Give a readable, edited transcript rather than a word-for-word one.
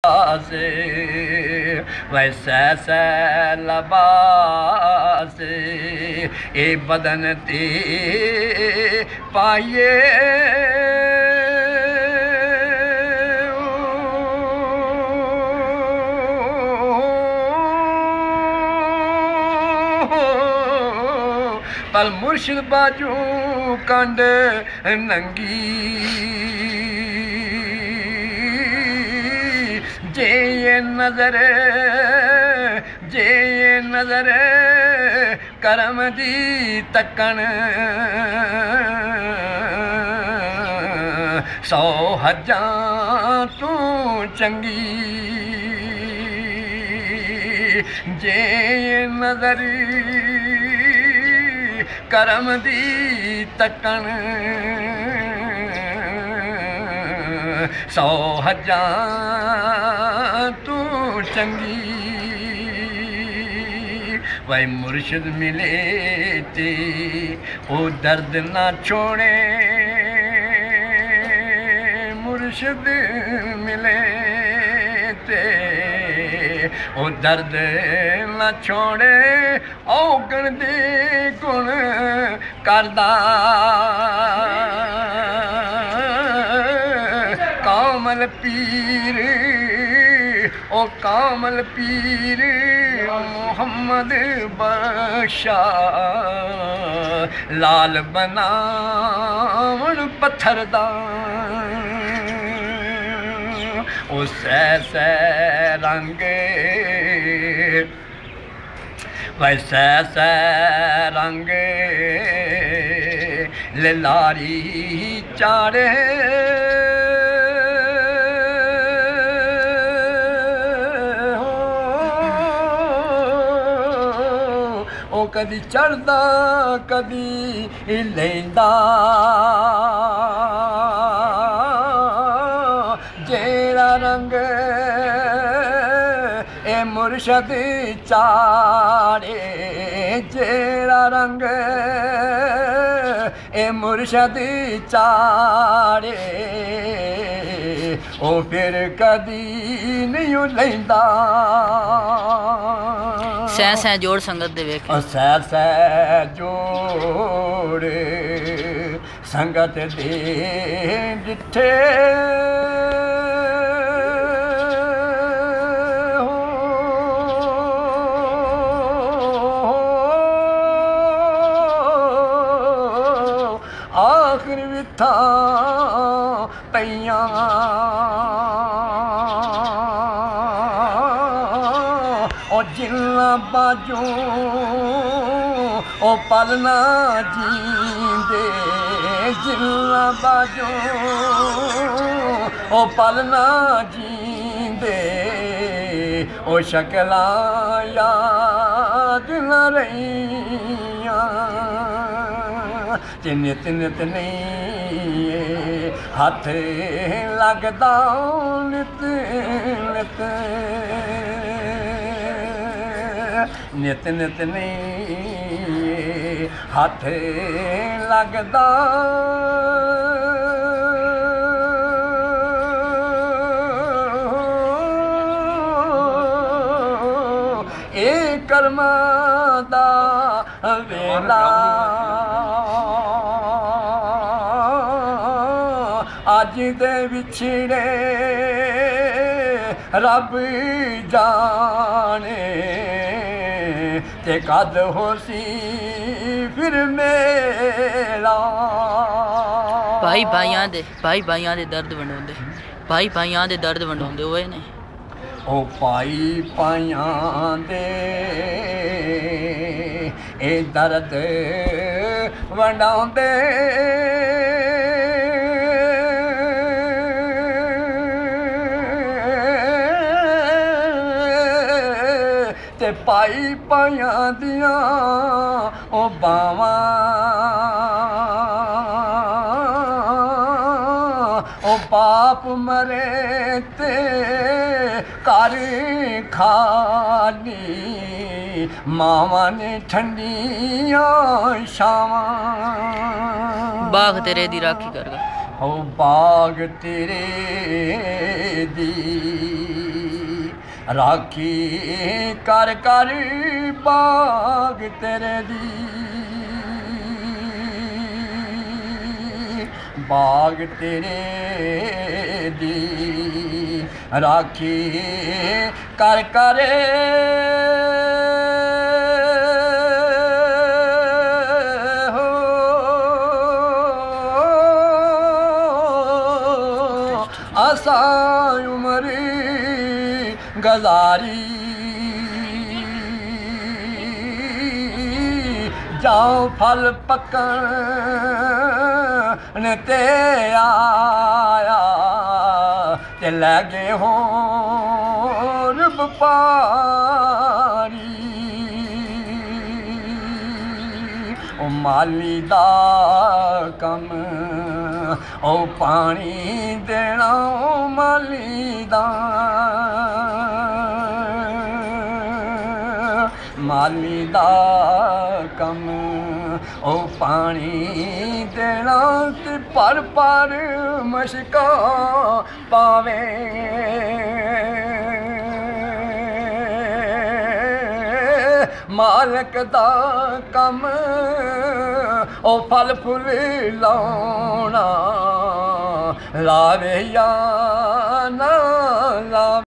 से वैसे से लबास ए बदन ते पाइए पर मुर्शिद बाजू कंड नंगी जे ये नजर करम दी तकन सौ हजां तू चंगी जे ये नजर करम दी तकन सौ हजां तू चंगी वही मुर्शिद मिले ते ओ दर्द ना छोड़े मुर्शिद मिले ते ओ दर्द ना छोड़े औगण दे गुण करदा कामल पीर ओ कामल पीर मोहम्मद बख्शा लाल बनावण पत्थर दा ओ सै सै रंग वैसे सै रंग लारी चारे ओ कदी चढ़दा कदी लैंदा जेड़ा रंग ए मुर्शद चाड़े जेड़ा रंग ए मुर्शद चाड़े ओ फिर कदी नहीं लैंदा सै सै जोड़ संगत दे वेख सै सै जोड़ संगत दे जिथे आखिर विथा पईयां ओ जिन्ना बाजू ओ पलना जींदे जिन्ना बाजू ओ पलना जींदे ओ शक्लां याद न रहियां नित नित नहीं हथ लगदा नित नित नित नित नहीं हथ लगदा ए कर्मा दा वेला अज दे विछड़े रब जाने ते कद होसी फिर मेला भाई भाइयां दे दर्द वंडाउंदे भाई भाइयां दे दर्द वंडाउंदे होए ने ओ भाई भाइयां दे ए दर्द वंडाउंदे ते भाई भाइयां दियां ओ बावां ओ बाप मरे ते घर खाली मावां ने ठंडियां छावां बाग तेरे दी राखी करगा ओ बाग तेरे दी राखी कर कर बाग तेरे दी बाग तेरे दी राखी कर कर आसा उमरी गजारी जाओ फल पकन ते आया ते लगे हो व्यापारी ओ माली दा कम ओ पानी देना ओ माली दा माली दा कम ओ पानी देना ते पर मशका पावे मालक दा कम ओ फल फुल लाउना लावे या ना